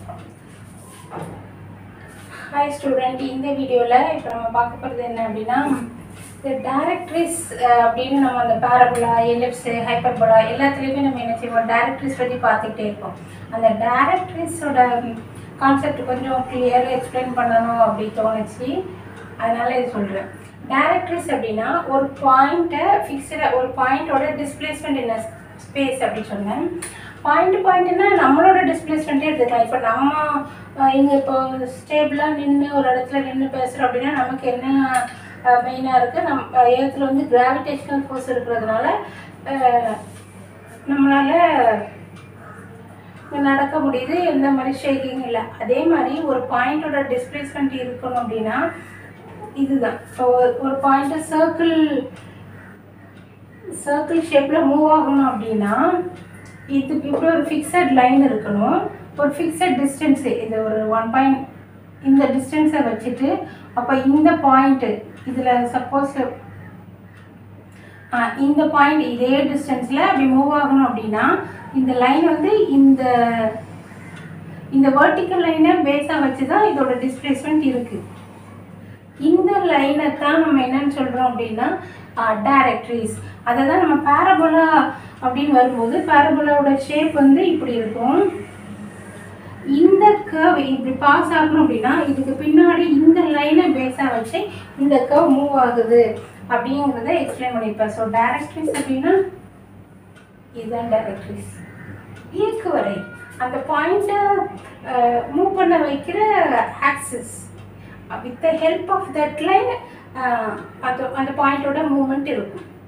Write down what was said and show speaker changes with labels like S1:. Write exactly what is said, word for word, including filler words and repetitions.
S1: Hi student, இந்த வீடியோல இப்போ நம்ம பார்க்க போறது என்ன அப்படினா the directrix அப்படினு நம்ம அந்த parabola, ellipse, hyperbola எல்லாத்துலயுமே நம்ம என்ன செய்வோம் directrix பத்தி பார்த்துட்டே இருக்கோம். அந்த directrix ஓட கான்செப்ட் கொஞ்சம் கிளியரா எக்ஸ்பிளைன் பண்ணனும் அப்படி தோணுச்சு. அதனால இது சொல்றேன். directrix அப்படினா ஒரு பாயிண்ட ஃபிக்ஸ்டா ஒரு பாயிண்டோட டிஸ்பிளேஸ்மென்ட் இன் ஸ்பேஸ் அப்படி சொன்னேன். பாயிண்ட் பாயிண்ட்னா நம்மளோட டிஸ்பிளேஸ்மென்ட்டே எடுத்துக்கலாம். இப்போ நம்ம இங்கே இப்போ ஸ்டேபிளாக நின்று ஒரு இடத்துல நின்று பேசுகிறோம் அப்படின்னா நமக்கு என்ன மெயினாக இருக்குது, நம் ஏத்தில் வந்து கிராவிடேஷனல் ஃபோர்ஸ் இருக்கிறதுனால நம்மளால் நடக்க முடியுது, எந்த மாதிரி ஷேக்கிங் இல்லை. அதே மாதிரி ஒரு பாயிண்டோட டிஸ்பிளேஸ்மெண்ட் இருக்கணும் அப்படின்னா இதுதான். இப்போ ஒரு பாயிண்ட்டை சர்க்கிள் சர்க்கிள் ஷேப்பில் மூவ் ஆகணும் அப்படின்னா இதுக்கு இப்படி ஒரு ஃபிக்ஸட் லைன் இருக்கணும், ஒரு ஃபிக்ஸட் டிஸ்டன்ஸு. இது ஒரு ஒன் பாயிண்ட் இந்த டிஸ்டன்ஸை வச்சுட்டு அப்போ இந்த பாயிண்ட்டு இதில் சப்போஸ் இந்த பாயிண்ட் இதே டிஸ்டன்ஸில் அப்படி மூவ் ஆகணும் அப்படின்னா இந்த லைன் வந்து இந்த இந்த வெர்டிக்கல் லைனை பேஸாக வச்சு தான் இதோட டிஸ்பிளேஸ்மெண்ட் இருக்குது. இந்த லைனை தான் நம்ம என்னன்னு சொல்கிறோம் அப்படின்னா டைரக்ட்ரிஸ். அதை தான் நம்ம பேரபோலா அப்படின்னு வரும்போது பேரபோலாவோட ஷேப் வந்து இப்படி இருக்கும். இந்த கர்வ் இப்படி பாஸ் ஆகணும் அப்படின்னா இதுக்கு பின்னாடி இந்த லைனை பேஸாக வச்சு இந்த கர்வ் மூவ் ஆகுது அப்படிங்கிறத எக்ஸ்பிளைன் பண்ணியிருப்பேன். ஸோ டைரக்ட்ரிஸ் அப்படின்னா இதுதான் டைரக்ட்ரிஸ். இயக்குவரை அந்த பாயிண்ட்டை மூவ் பண்ண வைக்கிற axis. With the help of that line அந்த அந்த பாயிண்டோட மூவ்மெண்ட் இருக்கும்.